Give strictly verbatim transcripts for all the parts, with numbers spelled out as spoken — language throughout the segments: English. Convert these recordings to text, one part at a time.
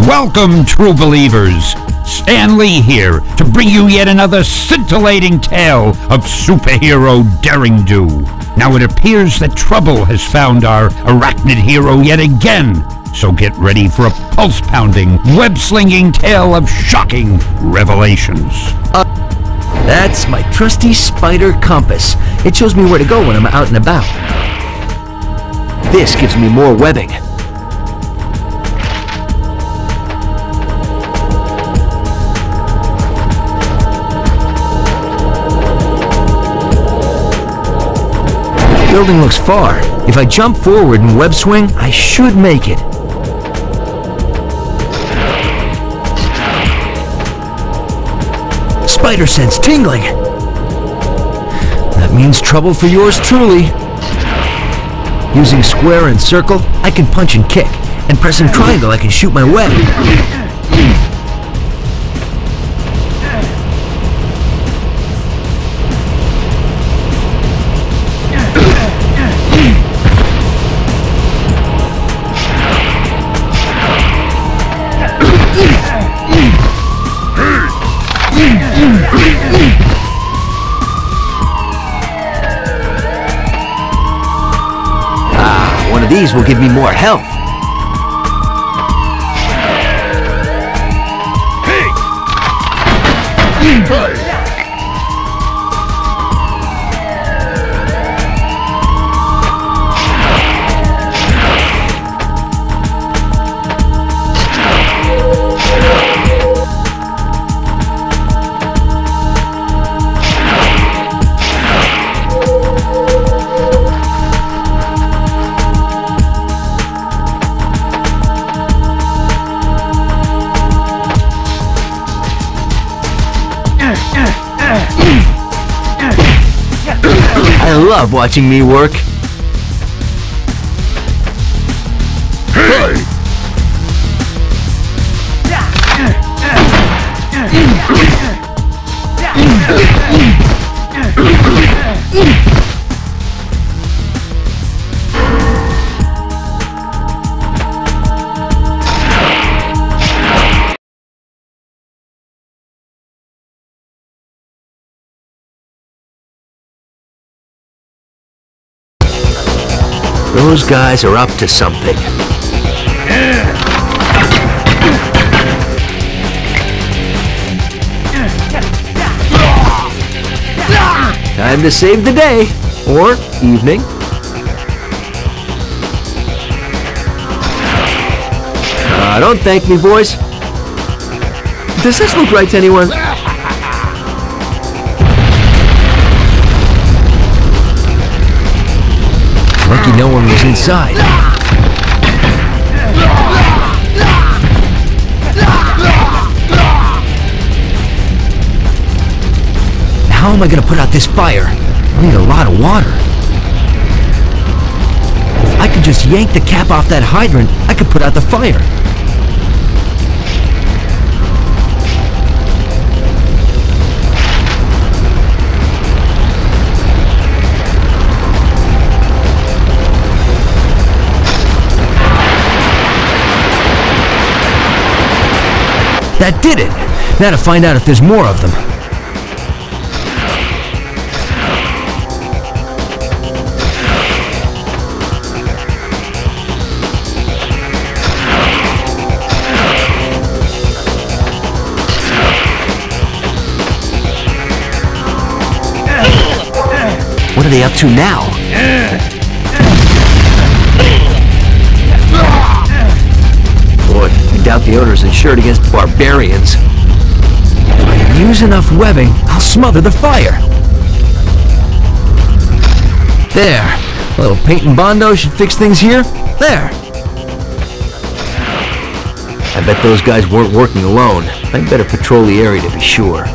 Welcome, true believers. Stan Lee here to bring you yet another scintillating tale of superhero daring-do. Now it appears that trouble has found our arachnid hero yet again, so get ready for a pulse-pounding, web-slinging tale of shocking revelations. Uh, that's my trusty spider compass. It shows me where to go when I'm out and about. This gives me more webbing. The building looks far. If I jump forward and web swing, I should make it. Spider sense tingling. That means trouble for yours truly. Using square and circle, I can punch and kick, and pressing triangle, I can shoot my web. Ah, one of these will give me more health. Hey! I love watching me work. Hey! Those guys are up to something. Time to save the day, or evening. Uh, don't thank me, boys. Does this look right to anyone? Lucky no one was inside. How am I gonna put out this fire? I need a lot of water. If I could just yank the cap off that hydrant, I could put out the fire. That did it! Now to find out if there's more of them. What are they up to now? Boy, I doubt the owner's insured against barbarians. If I use enough webbing, I'll smother the fire. There. A little paint and Bondo should fix things here. There. I bet those guys weren't working alone. I'd better patrol the area to be sure.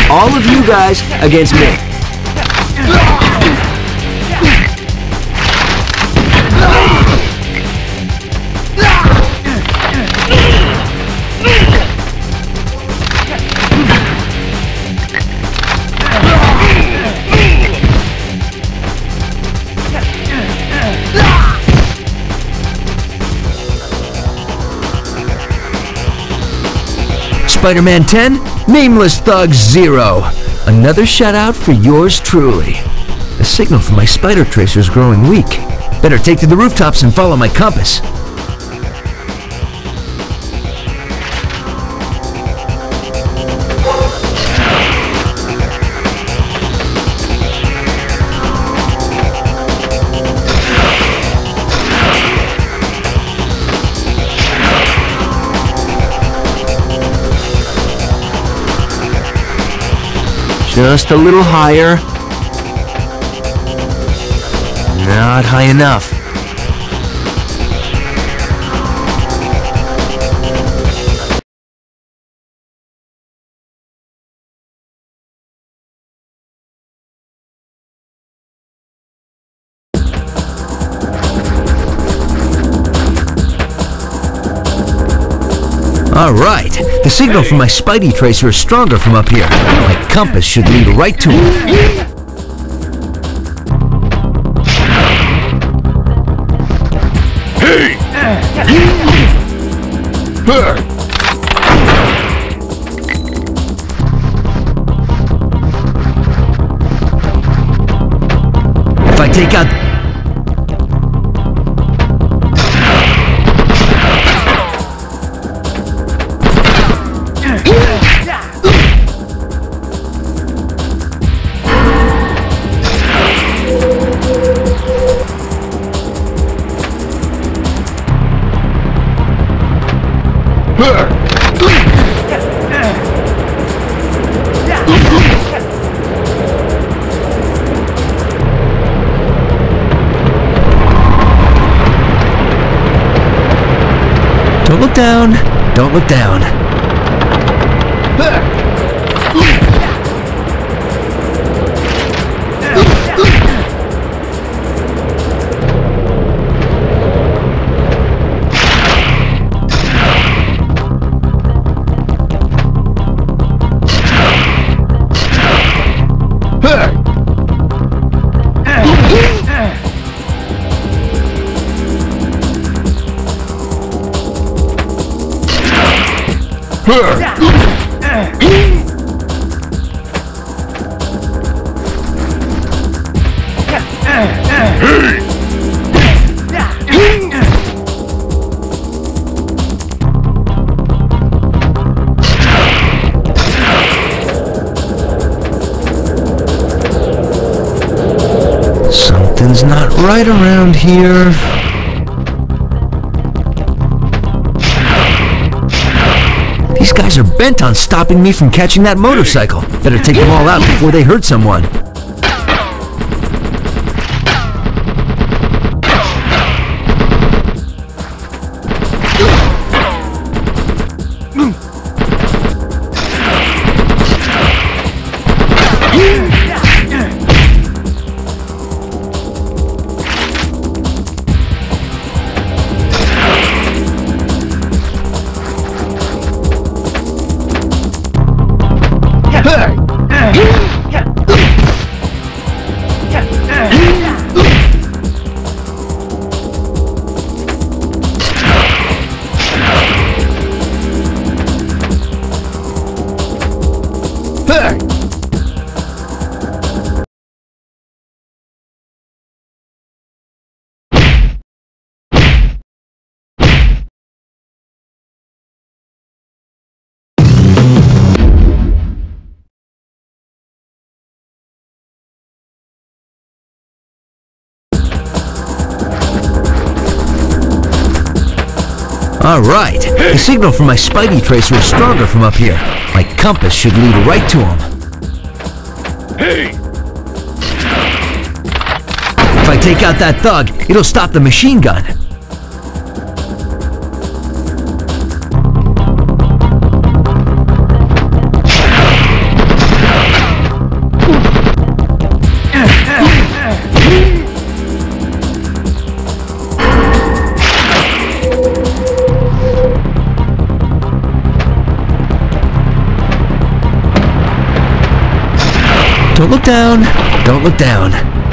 All of you guys against me. Spider-Man ten, Nameless Thug zero. Another shout-out for yours truly. The signal from my spider tracer is growing weak. Better take to the rooftops and follow my compass. Just a little higher. Not high enough. All right, the signal from my Spidey tracer is stronger from up here. My compass should lead right to him. Hey! If I take out... Don't look down. Don't look down. Something's not right around here. These guys are bent on stopping me from catching that motorcycle. Better take them all out before they hurt someone. All right, the signal from my Spidey tracer is stronger from up here. My compass should lead right to him. Hey! If I take out that thug, it'll stop the machine gun. Don't look down. Don't look down.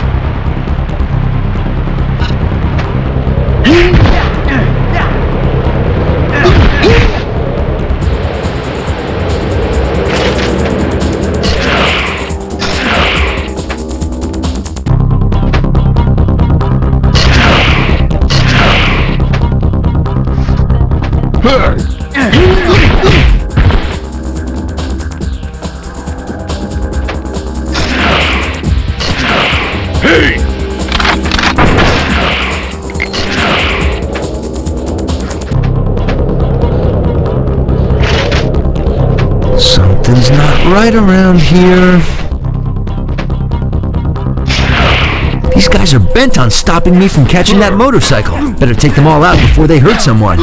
Hey! Something's not right around here. These guys are bent on stopping me from catching that motorcycle. Better take them all out before they hurt someone.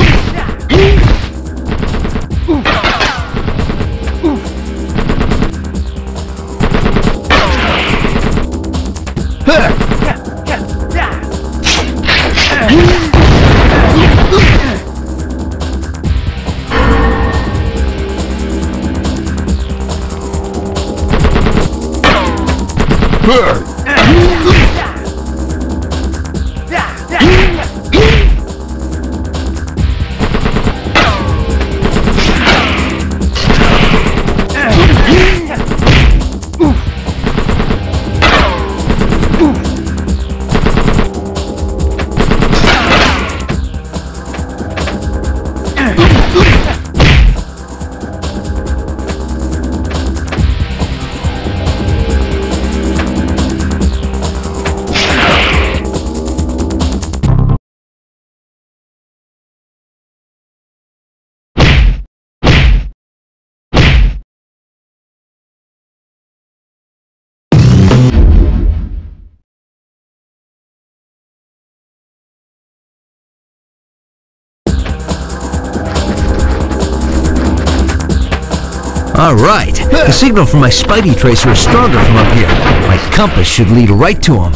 Alright, the signal from my Spidey tracer is stronger from up here. My compass should lead right to him.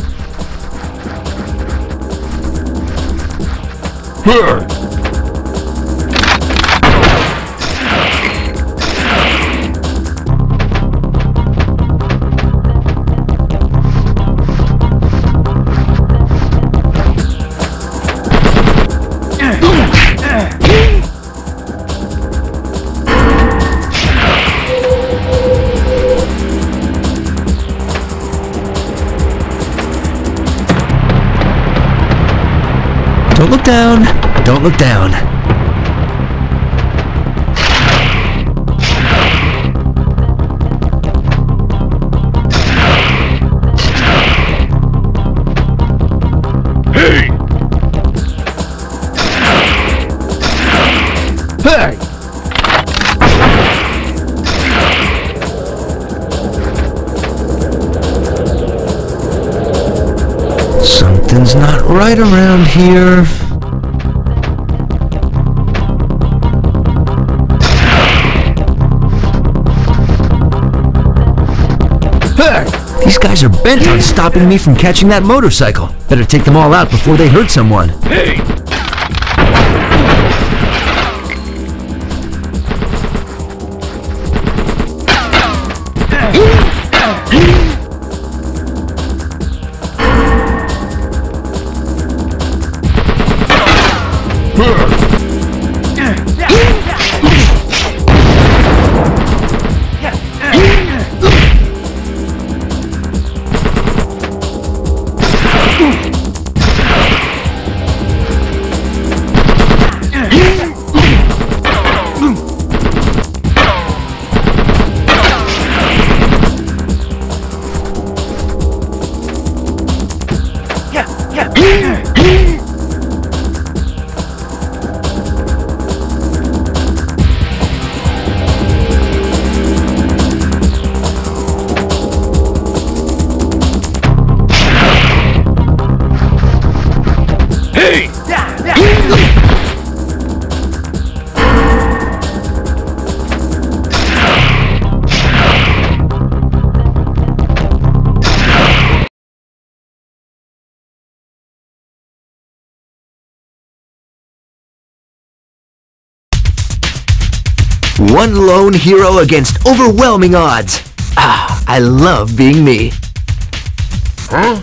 Don't look down. Don't look down. Hey! Hey! Something's not right around here. Hey! These guys are bent on stopping me from catching that motorcycle. Better take them all out before they hurt someone. Hey! One lone hero against overwhelming odds. Ah. I love being me. Huh?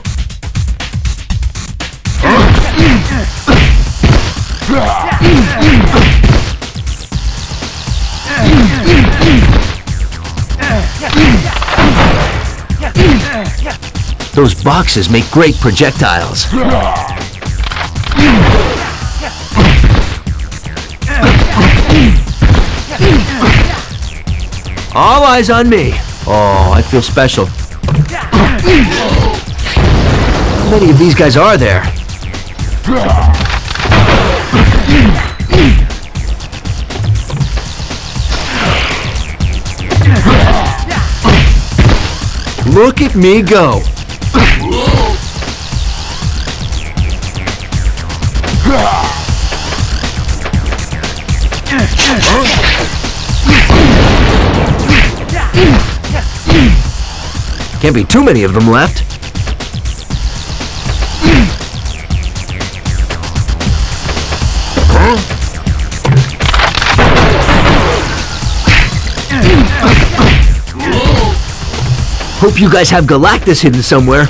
Those boxes make great projectiles. All eyes on me. Oh, I feel special. How many of these guys are there? Look at me go. Can't be too many of them left. Hope you guys have Galactus hidden somewhere.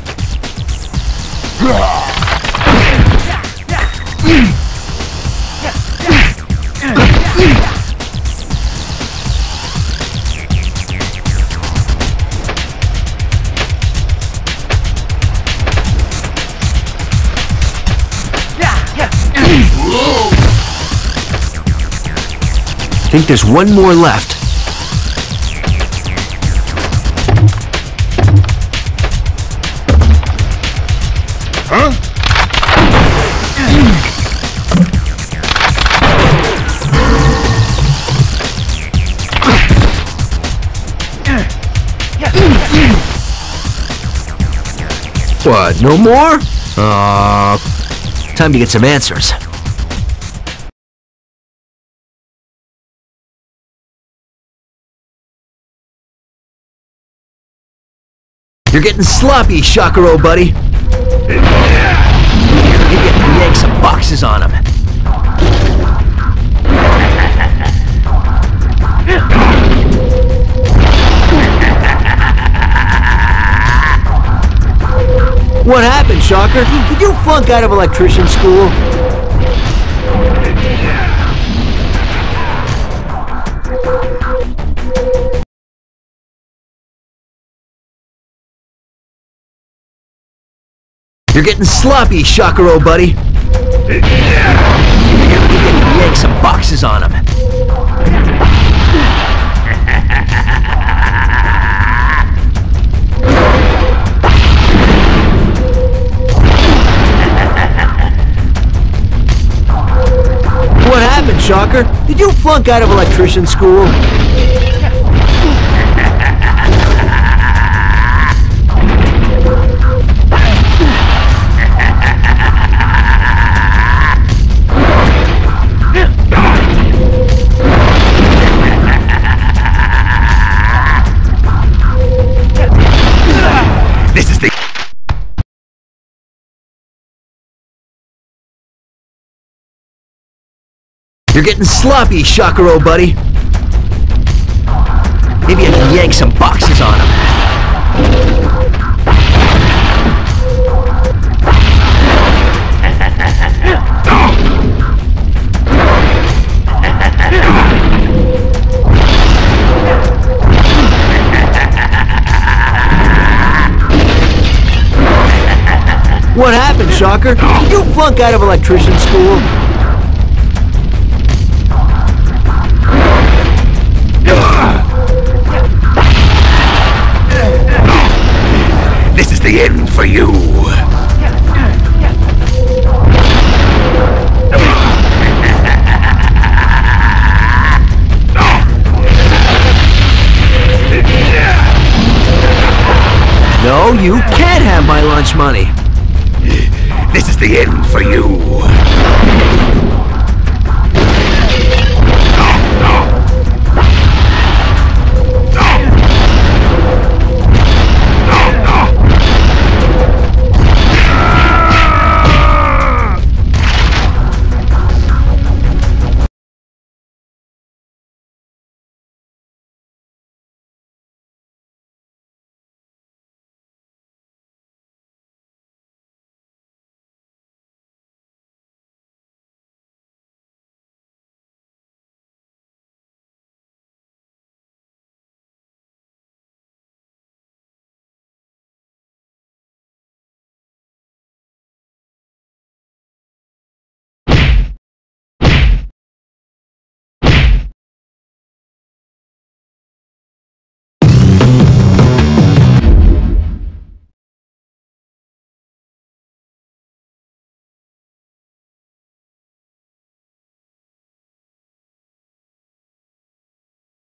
I think there's one more left. Huh? What, no more? Uh, time to get some answers. You're getting sloppy, Shakiro, buddy. Maybe I can yank some boxes on him. What happened, Shocker? Did you flunk out of electrician school? You're getting sloppy, Shakiro, buddy. Maybe I can yank some boxes on him. What happened, Shocker? Did you flunk out of electrician school? This is the... You're getting sloppy, Shakiro, buddy. Maybe I can yank some boxes on him. What happened, Shocker? Did you flunk out of electrician school? This is the end for you. No, you can't have my lunch money. This is the end for you.